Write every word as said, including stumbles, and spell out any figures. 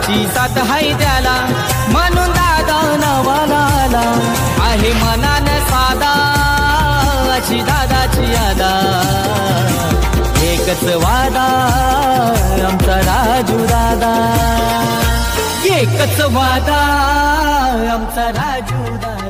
दादाची साथ हाय त्याला, म्हणून दादा नवलाला आहे मनान साधा, अशी दादाची यादा. एकच वादा आमचा राजू दादा, एकच वादा आमचा राजू दादा.